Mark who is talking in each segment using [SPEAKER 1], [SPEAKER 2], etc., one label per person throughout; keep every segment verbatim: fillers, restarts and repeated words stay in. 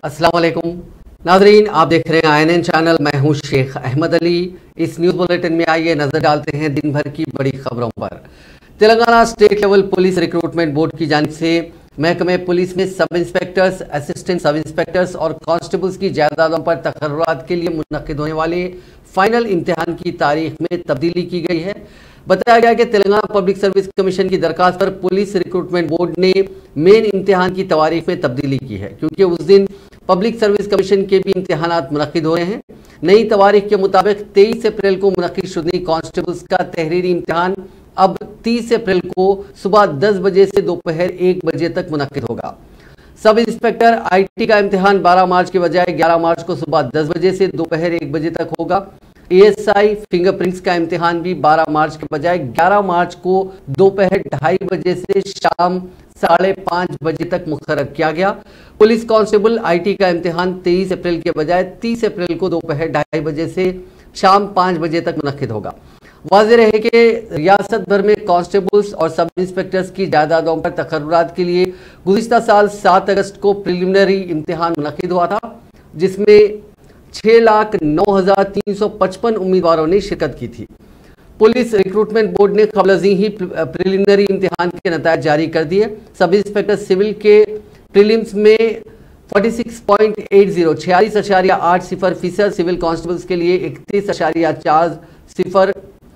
[SPEAKER 1] अस्सलाम वालेकुम नाजरीन, आप देख रहे हैं आई एन एन चैनल। मैं हूं शेख अहमद अली। इस न्यूज़ बुलेटिन में आइए नजर डालते हैं दिन भर की बड़ी खबरों पर। Telangana state level police recruitment board की जानिब से महकमे पुलिस में sub inspectors, assistant sub inspectors और कांस्टेबल्स की जायदादों पर तकर्रुरात के लिए मुनक्किद होने वाले फाइनल इम्तिहान की तारीख में तब्दीली की गई है। बताया गया कि तेलंगाना पब्लिक सर्विस कमीशन की दरखास्त पर पुलिस रिक्रूटमेंट बोर्ड ने मेन इम्तिहान की तारीख में तब्दीली की है, क्योंकि उस दिन पब्लिक सर्विस कमीशन के भी इम्तिहानात मुनक्किद हो रहे हैं। नई तारीख के मुताबिक तेईस अप्रैल को मुनक्किद शुदनी कांस्टेबल्स का तहरीरी इम्तिहान अब तीस अप्रैल को सुबह दस बजे से दोपहर एक बजे तक मुनक्किद होगा। सब इंस्पेक्टर आईटी का इम्तिहान बारह मार्च के बजाय ग्यारह मार्च को सुबह दस बजे से दोपहर एक बजे तक होगा। एएसआई फिंगरप्रिंट्स का इम्तिहान भी बारह मार्च के बजाय ग्यारह मार्च को दोपहर ढाई बजे से शाम साढ़े पाँच बजे तक मुकर्रर किया गया। पुलिस कांस्टेबल आईटी का इम्तिहान तेईस अप्रैल के बजाय तीस अप्रैल को दोपहर ढाई बजे से शाम पाँच बजे तक मुनक्किद होगा। वाज़ेह रहे कि रियासत भर में कांस्टेबल्स और सब इंस्पेक्टर्स की जायदादों पर तकर्रुरात के लिए गुज़िश्ता साल सात अगस्त को प्रिलिमिनरी इम्तिहान मुनक्किद हुआ था, जिसमें छह लाख नौ हजार तीन सौ पचपन उम्मीदवारों ने शिरकत की थी। पुलिस रिक्रूटमेंट बोर्ड ने कबल ही प्रिलिमिनरी इम्तिहान के नतायज जारी कर दिए। सब इंस्पेक्टर सिविल के प्रीलिम्स में छियालीस पॉइंट आठ छियालीस अशारिया आठ सिफर फीसद, सिविल कांस्टेबल्स के लिए इकतीस अशारिया चार सिफर,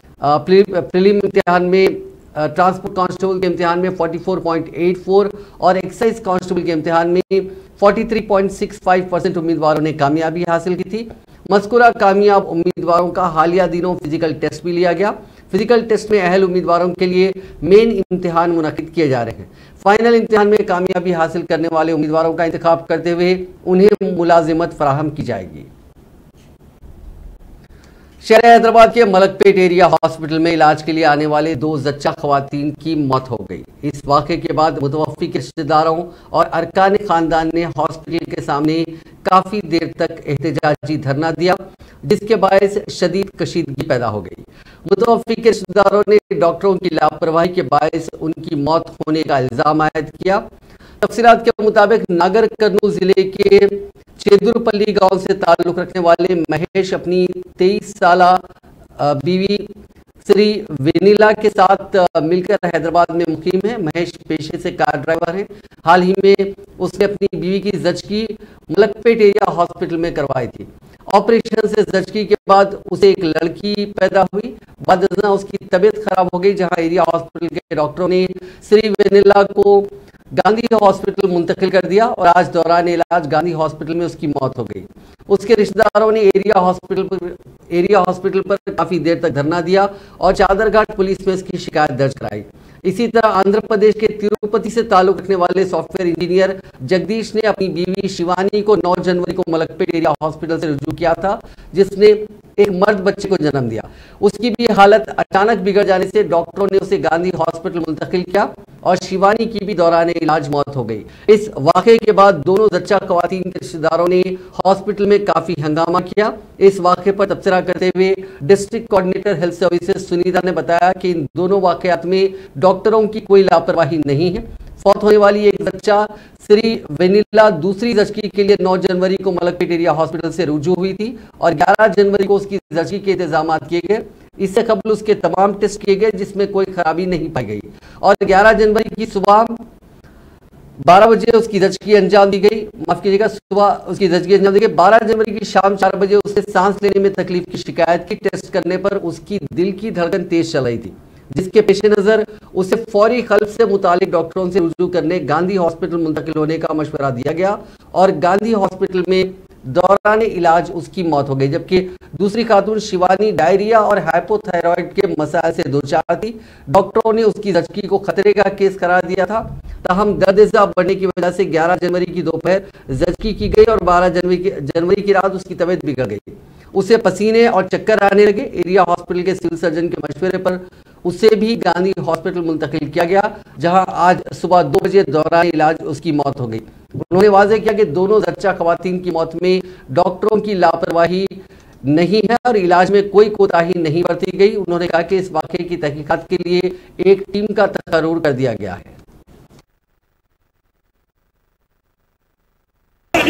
[SPEAKER 1] प्रीलिम इम्तिहान में ट्रांसपोर्ट कांस्टेबल के इम्तिहान में चौवालीस पॉइंट आठ चार और एक्साइज कांस्टेबल के इम्तिहान में तैंतालीस पॉइंट छह पाँच परसेंट उम्मीदवारों ने कामयाबी हासिल की थी। मज़कूरा कामयाब उम्मीदवारों का हालिया दिनों फिजिकल टेस्ट भी लिया गया। फिजिकल टेस्ट में अहल उम्मीदवारों के लिए मेन इम्तिहान मुनक्किद किए जा रहे हैं। फाइनल इम्तिहान में कामयाबी हासिल करने वाले उम्मीदवारों का इंतखाब करते हुए उन्हें मुलाजिमत फराहम की जाएगी। शहर हैदराबाद के मलकपेट एरिया हॉस्पिटल में इलाज के लिए आने वाले दो जच्चा खवातीन की मौत हो गई। इस वाक़े के बाद मुतवफ़्फ़ी के रिश्तेदारों और अरकान खानदान ने हॉस्पिटल के सामने काफ़ी देर तक एहतजाजी धरना दिया, जिसके बायस शदीद कशीदगी पैदा हो गई। मुतवफ़्फ़ी के रिश्तेदारों ने डॉक्टरों की लापरवाही के बायस उनकी मौत होने का इल्ज़ाम आयद किया। तफसीलात के मुताबिक नागर कर्नूल जिले के चेदुरपल्ली गांव से ताल्लुक रखने वाले महेश अपनी तेईस साला बीवी श्री वेनिला के साथ मिलकर हैदराबाद में मुकीम है। महेश पेशे से कार ड्राइवर है। हाल ही में उसने अपनी बीवी की जचकी मलकपेट एरिया हॉस्पिटल में करवाई थी। ऑपरेशन से जचकी के बाद उसे एक लड़की पैदा हुई। बाद उसकी तबीयत खराब हो गई, जहां एरिया हॉस्पिटल के डॉक्टरों ने श्री वेनिला को गांधी हॉस्पिटल मुंतकिल कर दिया और आज दौरान इलाज गांधी हॉस्पिटल में उसकी मौत हो गई। उसके रिश्तेदारों ने एरिया हॉस्पिटल पर एरिया हॉस्पिटल पर काफी देर तक धरना दिया और चादरघाट पुलिस में इसकी शिकायत दर्ज कराई। इसी तरह आंध्र प्रदेश के तिरुपति से ताल्लुक रखने वाले सॉफ्टवेयर इंजीनियर जगदीश ने अपनी बीवी शिवानी को नौ जनवरी को मलकपेट एरिया हॉस्पिटल से रुजू किया था, जिसने एक मर्द बच्चे को जन्म दिया। उसकी भी हालत अचानक बिगड़ जाने से डॉक्टरों ने उसे गांधी हॉस्पिटल मुंतकिल किया और शिवानी की भी दौरान इलाज मौत हो गई। इस वाक़े के बाद दोनों जच्चा खवातीन के रिश्तेदारों ने हॉस्पिटल में काफी हंगामा किया। इस वाक़े पर तबसरा करते हुए district coordinator health services Sunita ने बताया कि इन दोनों वाक़यात में डॉक्टरों की कोई लापरवाही नहीं है। फौत होने वाली एक बच्चा श्री वेनिला दूसरी जचकी के लिए नौ जनवरी को मलकपेट एरिया हॉस्पिटल से रुजू हुई थी और ग्यारह जनवरी को उसकी जचकी के इंतजाम किए गए। इससे कबल उसके तमाम टेस्ट किए गए, जिसमें कोई खराबी नहीं पाई गई और ग्यारह जनवरी की सुबह बारह बजे उसकी जचकी अंजाम दी गई। माफ कीजिएगा, सुबह उसकी जचकी अंजाम दी गई। बारह जनवरी की शाम चार बजे उसे सांस लेने में तकलीफ की शिकायत की। टेस्ट करने पर उसकी दिल की धड़कन तेज चल रही थी, जिसके पेश नज़र उसे फौरी कल्ब से मुतालिक डॉक्टरों से रुजू करने गांधी हॉस्पिटल मुंतकिल होने का मशवरा दिया गया और गांधी हॉस्पिटल में दौरान इलाज उसकी मौत हो गई। जबकि दूसरी खातून शिवानी डायरिया और हाइपोथायरॉइड के मसाइल से दो चार थी। डॉक्टरों ने उसकी जचकी को खतरे का केस करार दिया था। ताहम दर्द बढ़ने की वजह से ग्यारह जनवरी की दोपहर जचकी की गई और बारह जनवरी की जनवरी की रात उसकी तबीयत बिगड़ गई। उसे पसीने और चक्कर आने लगे। एरिया हॉस्पिटल के सिविल सर्जन के मशवरे पर उसे भी गांधी हॉस्पिटल मुंतकिल किया गया, जहां आज सुबह दो बजे दौरान इलाज उसकी मौत हो गई। उन्होंने वाज़ेह किया कि दोनों जच्चा खवातीन की मौत में डॉक्टरों की लापरवाही नहीं है और इलाज में कोई कोताही नहीं बरती गई। उन्होंने कहा कि इस वाक़े की तहकीकात के लिए एक टीम का तकर्रुर कर दिया गया है।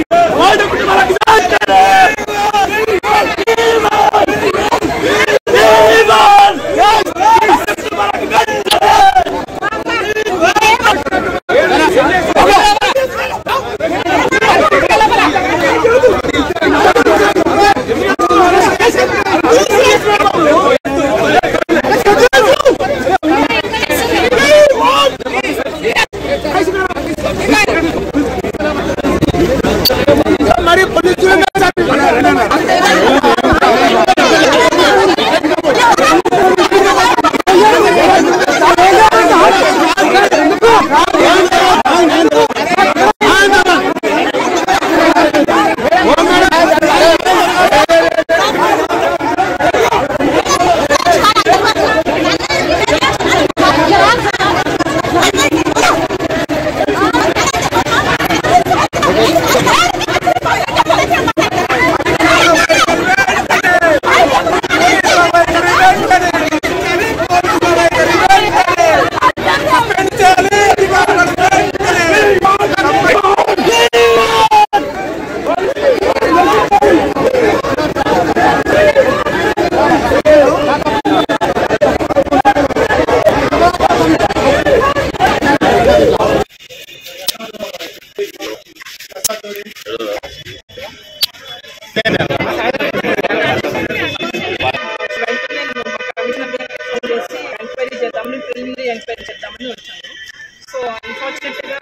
[SPEAKER 2] ఎంక్వైరీ చేద్దామని వచ్చాను. సో అన్ఫార్చునేట్గా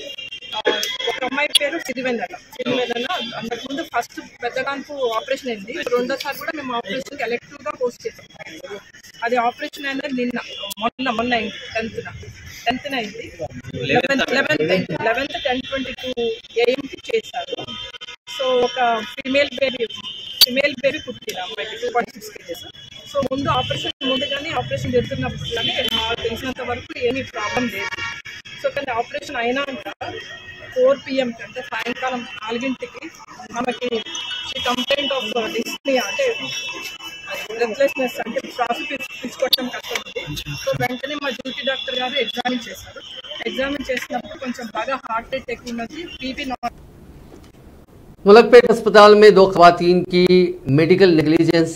[SPEAKER 2] ఒక అమ్మాయి పేరు సిరివెన్నెల సిరివెన్నెల అంతకుముందు ఫస్ట్ పెద్దగాంపు ఆపరేషన్ అయింది. రెండోసారి కూడా మేము ఆపరేషన్కి ఎలెక్టివ్గా పోస్ట్ చేసాం. అది ఆపరేషన్ అనేది నిన్న మొన్న మొన్న అయింది టెన్త్న టెన్త్న అయింది. Eleventh eleventh eleventh ten twenty two ఏఎంకి చేశారు. సో ఒక ఫిమేల్ బేబీ ఫిమేల్ బేబీ పుట్టింది అమ్మాయికి two point six kgs. So ముందు ఆపరేషన్ ముందు కానీ ఆపరేషన్ జరుగుతున్నప్పుడు కానీ నాకు తెలిసినంత వరకు ఏమీ ప్రాబ్లం లేదు. సో కానీ ఆపరేషన్ అయినాక ఫోర్ పిఎంకి అంటే సాయంకాలం నాలుగింటికి మనకి కంప్లైంట్ ఆఫ్ డిస్నియా అంటే బ్రెత్లెస్నెస్ అంటే శ్వాస తీసుకోవడం కష్టం ఉంది. సో వెంటనే మా డ్యూటీ డాక్టర్ గారు ఎగ్జామిన్ చేశారు. ఎగ్జామిన్ చేసినప్పుడు కొంచెం బాగా హార్ట్ రేట్ ఎక్కువ ఉన్నది, బీపీ నార్మల్.
[SPEAKER 1] मुलकपेट अस्पताल में दो खवातीन की मेडिकल नेग्लिजेंस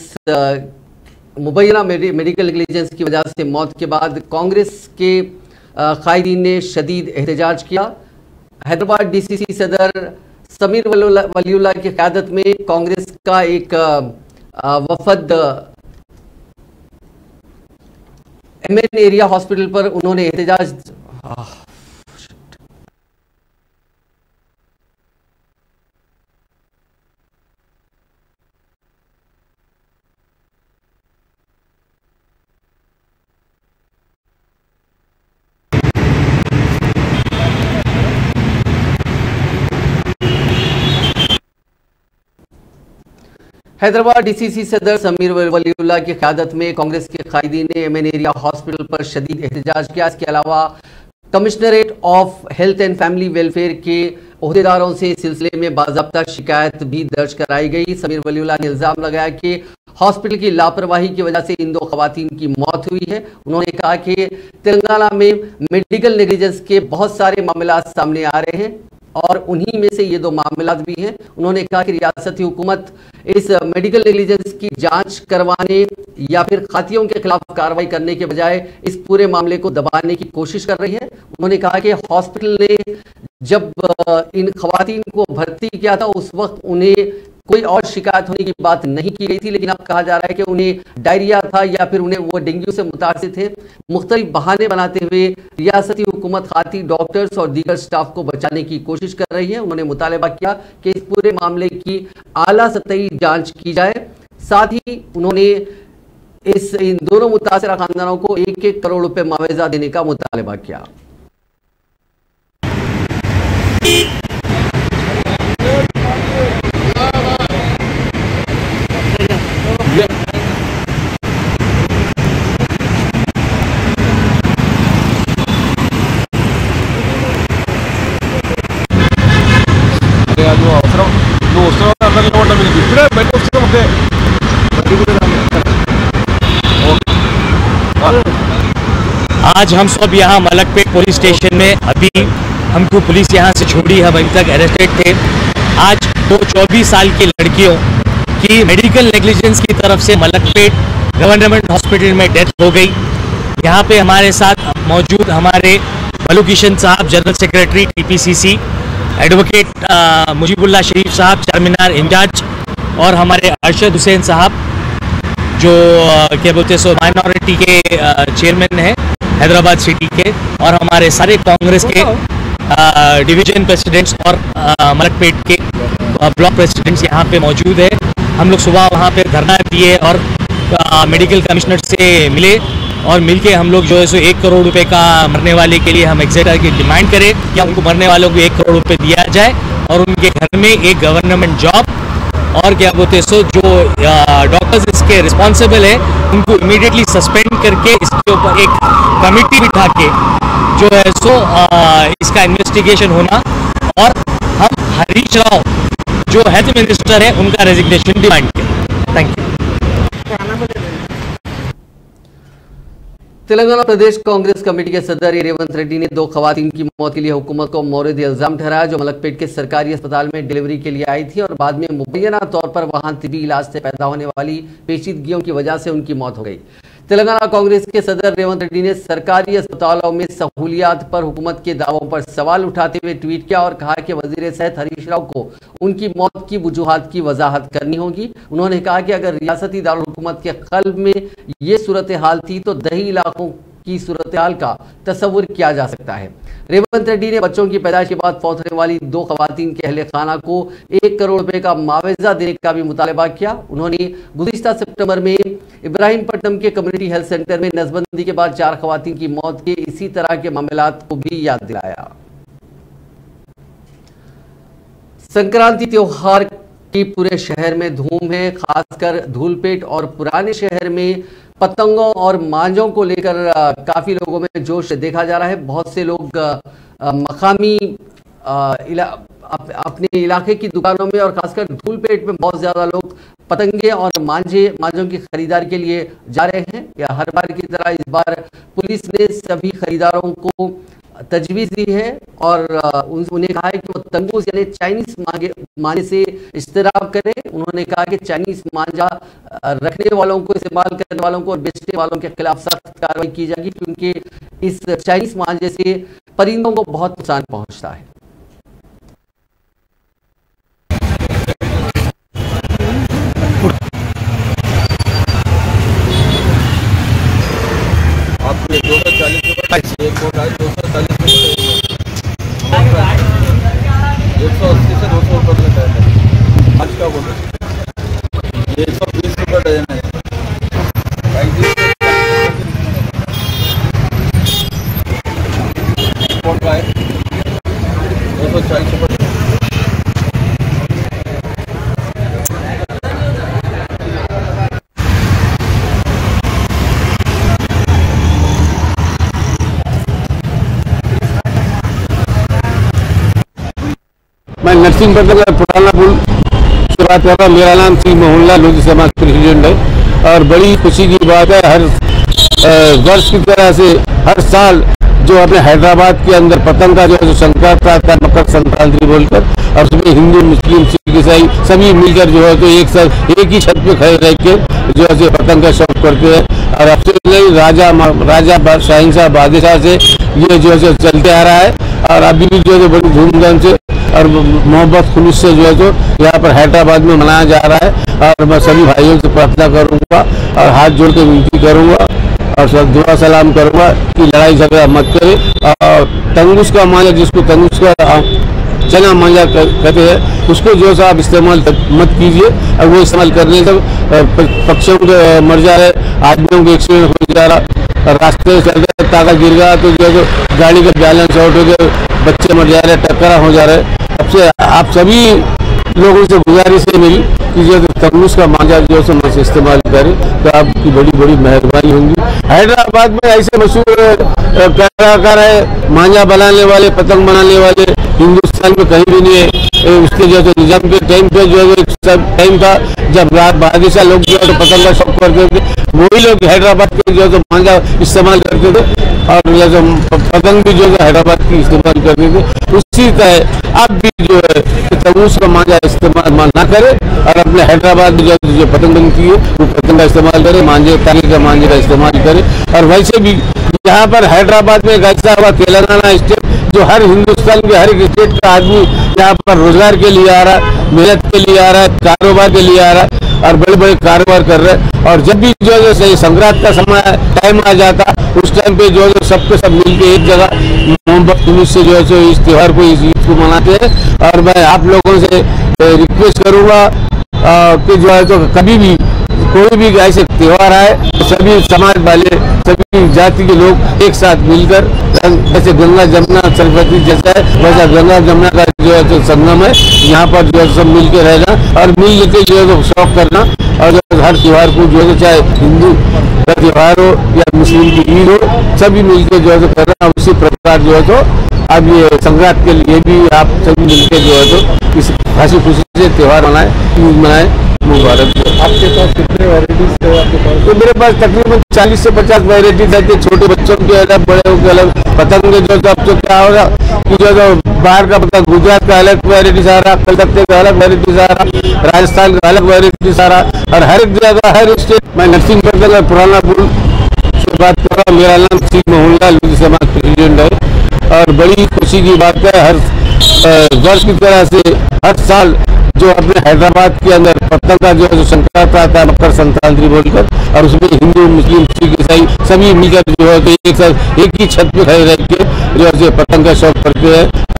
[SPEAKER 1] मुबैना मेडिकल नेग्लिजेंस की वजह से मौत के बाद कांग्रेस के कायदीन ने शदीद एहतजाज किया। हैदराबाद डीसीसी सदर समीर वलीउल्लाह की क़यादत में कांग्रेस का एक वफद एमएन एरिया हॉस्पिटल पर उन्होंने एहतजाज हैदराबाद डीसीसी सदर समीर वलीउल्लाह की क़यादत में कांग्रेस के कायदीन ने एमएन एरिया हॉस्पिटल पर शदीद एहतजाज किया। इसके अलावा commissionerate of health and family welfare के ओहदेदारों से इस सिलसिले में बाज़ाब्ता शिकायत भी दर्ज कराई गई। समीर वलीउल्लाह ने इल्ज़ाम लगाया कि हॉस्पिटल की लापरवाही की वजह से इन दो खवातीन की मौत हुई है। उन्होंने कहा कि तेलंगाना में मेडिकल नेग्लिजेंस के बहुत सारे मामला सामने आ रहे हैं और उन्हीं में से ये दो मामला भी हैं। उन्होंने कहा कि रियासती हुकूमत इस मेडिकल नेग्लिजेंस की जांच करवाने या फिर खातियों के खिलाफ कार्रवाई करने के बजाय इस पूरे मामले को दबाने की कोशिश कर रही है। उन्होंने कहा कि हॉस्पिटल ने जब इन खवातीन को भर्ती किया था उस वक्त उन्हें कोई और शिकायत होने की बात नहीं की गई थी, लेकिन अब कहा जा रहा है कि उन्हें डायरिया था या फिर उन्हें वो डेंगू से मुतासिर थे। मुख्तलिफ बहाने बनाते हुए रियासती हुकूमत खाती डॉक्टर्स और दीगर स्टाफ को बचाने की कोशिश कर रही है। उन्होंने मुतालबा किया कि इस पूरे मामले की आला सतही जांच की जाए। साथ ही उन्होंने इस इन दोनों मुतासिरा खानदानों को एक एक करोड़ रुपए मुआवजा देने का मुतालबा किया।
[SPEAKER 3] आज हम सब यहाँ मलकपेट पुलिस स्टेशन में, अभी हमको पुलिस यहाँ से छोड़ी, हम अभी तक अरेस्टेड थे। आज दो चौबीस साल की लड़कियों की मेडिकल नेग्लिजेंस की तरफ से मलकपेट गवर्नमेंट हॉस्पिटल में डेथ हो गई। यहाँ पे हमारे साथ मौजूद हमारे मलू किशन साहब general secretary TPCC, advocate Mujeebullah Sharif साहब चारमीनार इंचार्ज, और हमारे अरशद हुसैन साहब जो क्या बोलते हैं सो माइनॉरिटी के चेयरमैन हैं हैदराबाद सिटी के, और हमारे सारे कांग्रेस के डिवीजन प्रेसिडेंट्स और मलकपेट के ब्लॉक प्रेसिडेंट्स यहाँ पे मौजूद है। हम लोग सुबह वहाँ पे धरना दिए और मेडिकल कमिश्नर से मिले, और मिलके हम लोग जो है सो एक करोड़ रुपए का मरने वाले के लिए हम एग्जैक्ट की डिमांड करें कि उनको मरने वालों को एक करोड़ रुपए दिया जाए और उनके घर में एक गवर्नमेंट जॉब, और क्या बोलते हैं सो जो डॉक्टर्स इसके रिस्पॉन्सिबल है उनको इमीडिएटली सस्पेंड करके इसके ऊपर एक कमेटी बिठा के जो है सो आ, इसका इन्वेस्टिगेशन होना, और हम हरीश राव जो हेल्थ मिनिस्टर है उनका रेजिग्नेशन डिमांड किया। Thank you.
[SPEAKER 1] Telangana Pradesh Congress committee के सदर रेवंत रेड्डी ने दो खवातीन की मौत के लिए हुकूमत को मौरिद इल्जाम ठहराया, जो मलकपेट के सरकारी अस्पताल में डिलीवरी के लिए आई थी और बाद में मुबैना तौर पर वहां तिबी इलाज से पैदा होने वाली पेचीदगियों की वजह से उनकी मौत हो गई। तेलंगाना कांग्रेस के सदर रेवंत रेड्डी ने सरकारी अस्पतालों में सहूलियात पर हुकूमत के दावों पर सवाल उठाते हुए ट्वीट किया और कहा कि वजीर सेहत हरीश राव को उनकी मौत की वजूहात की वजाहत करनी होगी। उन्होंने कहा कि अगर रियासती दारुल हुकूमत के क़ल्ब में ये सूरत हाल थी तो दही इलाकों की सूरत हाल का तस्वुर किया जा सकता है। रेवंत रेड्डी ने बच्चों की पैदाइश के बाद फौत होने वाली दो खवातीन के अहले खाना को एक करोड़ रुपए का मुआवजा देने का भी मुतालबा किया। उन्होंने गुज़िश्ता सितंबर में इब्राहिमपट्टनम के कम्युनिटी हेल्थ सेंटर में नसबंदी के बाद चार खवातीन की मौत के इसी तरह के मामलात को भी याद दिलाया। संक्रांति त्योहार की पूरे शहर में धूम है, खासकर धूलपेट और पुराने शहर में पतंगों और मांझों को लेकर काफी लोगों में जोश देखा जा रहा है। बहुत से लोग मकामी इला, अप, अपने इलाके की दुकानों में और खासकर धूलपेट में बहुत ज्यादा लोग पतंगे और मांझे मांझों की खरीदारी के लिए जा रहे हैं। या हर बार की तरह इस बार पुलिस ने सभी खरीदारों को तजवीज़ दी है और उन्हें कहा है कि वो तंगूस यानी चाइनीज मांगे मांझे से इस्तेराब करें। उन्होंने कहा कि चाइनीज मांझा रखने वालों को, इस्तेमाल करने वालों को और बेचने वालों के खिलाफ सख्त कार्रवाई की जाएगी, क्योंकि इस चाइनीज मांझे से परिंदों को बहुत नुकसान पहुंचता है।
[SPEAKER 4] आपको दो सौ चालीस रुपये एक कोट है, दो सौ चालीस रुपये एक सौ अस्सी से दो सौ रुपये का है। आज का बोलो ये एक सौ बीस रुपये डजन है। कोट का है दो सौ चालीस रुपये।
[SPEAKER 5] मैं नरसिंह पटल का पुराना पुल से बात कर रहा हूँ। मेरा नाम श्री मोहनलाल लोधी समाज प्रेसिडेंट है और बड़ी खुशी की बात है, हर वर्ष की तरह से हर साल जो अपने हैदराबाद के अंदर पतंग का जो है संक्रांति आता है, मकर संक्रांति बोलकर, और उसमें हिंदू मुस्लिम सिख ईसाई सभी मिलकर जो है तो एक साथ एक ही छत पे खड़े रह के जो है पतंग का शौक करते हैं। और अब से राजा राजा शहंशाह बादशाह से ये जो है चलते आ रहा है और अभी भी जो है बड़ी धूमधाम से और मोहब्बत खुलूस से जो है तो यहाँ पर हैदराबाद में मनाया जा रहा है। और मैं सभी भाइयों से प्रार्थना करूँगा और हाथ जोड़ के विनती करूँगा और सब दुआ सलाम करूँगा कि लड़ाई झगड़ा मत करें। और तंगूस का मांझा, जिसको तंगूस का चना मांझा कहते हैं, उसको जो है आप इस्तेमाल मत कीजिए। और वो इस्तेमाल करने से पक्षियों को मर जा रहे, आदमियों को एक्सीडेंट हो जा रहा, रास्ते चल रहे ताका गिर गया तो जो है तो गाड़ी का बैलेंस आउट हो गया, बच्चे मर जा रहे, टक्करा हो जा रहे। अब से आप सभी लोगों से गुजारिश है मेरी कि जो तंगूस का मांझा जो है मत इस्तेमाल करें तो आपकी बड़ी बड़ी मेहरबानी होगी। हैदराबाद में ऐसे मशहूर कलाकार है, मांझा बनाने वाले, पतंग बनाने वाले हिंदुस्तान हिंदुस्तान में कहीं भी नहीं है। उसके जो है निजाम के टाइम पे जो है सब टाइम था जब रात बादशाह लोग जो है तो पतंग का शौक करते थे, वही लोग हैदराबाद के जो है तो मांझा इस्तेमाल करते थे और जो पतंग भी जो है हैदराबाद की इस्तेमाल करते थे। उसी तरह अब भी जो है तमूज का मांझा इस्तेमाल ना करे और अपने हैदराबाद में जो जो पतंग बनती है वो पतंग का इस्तेमाल करे, मांझे ताली का मांझे का इस्तेमाल करे। और वैसे भी यहाँ पर हैदराबाद में ऐसा हुआ तेलंगाना स्टेट जो हर हिंदुस्तान के हर एक स्टेट का आदमी यहाँ पर रोजगार के लिए आ रहा है, मेहनत के लिए आ रहा है, कारोबार के लिए आ रहा है और बड़े बड़े कारोबार कर रहे हैं। और जब भी जो है संक्रांत का समय टाइम आ जाता उस टाइम पे जो है सबके सब मिलके एक जगह मोहब्बत जुलूस से जो है इस त्यौहार को इस ईद को मनाते हैं। और मैं आप लोगों से रिक्वेस्ट करूँगा कि जो है तो कभी भी कोई भी ऐसे त्योहार आए तो सभी समाज वाले सभी जाति के लोग एक साथ मिलकर, जैसे गंगा जमुना सरस्वती जैसा है वैसा गंगा जमुना का जो है तो संगम है, यहाँ पर जो है सब मिलकर रहना और मिल के जो है तो शौक करना। और हर त्योहार को जो है चाहे हिंदू का त्योहार हो या मुस्लिम की ईद हो सभी मिलकर जो है तो करना। उसी प्रकार जो है तो अब ये संक्रांत के लिए भी आप सभी मिलकर जो है तो इस हंसी खुशी से त्योहार मनाए, ईद मनाए, मुबारक।
[SPEAKER 4] आपके पास कितने वैरायटीज है आपके पास?
[SPEAKER 5] तो मेरे पास तकरीबन चालीस से पचास वैरायटीज रहती है, छोटे बच्चों के अलग, बड़े के अलग। पतंग जो है अब तो क्या होगा कि जो है बाहर का पतंग गुजरात का अलग वैरायटीज आ रहा, कलकत्ते का अलग वैरायटीज आ रहा, राजस्थान का अलग वैरायटीज आ रहा और हर एक जगह हर स्टेट। मैं नरसिंह पतंग पुराना पुल से बात कर रहा हूँ। मेरा नाम सी मोहनलाल लोधी समाज प्रेसिडेंट है और बड़ी खुशी की बात है हर वर्ष की तरह से हर साल जो अपने हैदराबाद के अंदर पतंग का जो है संक्रांत आता है मकर संक्रांति बोलकर, और उसमें हिंदू मुस्लिम सिख ईसाई सभी मिलकर जो है एक साथ एक ही छत पे रह के जो है पतंग का शौक करते हैं।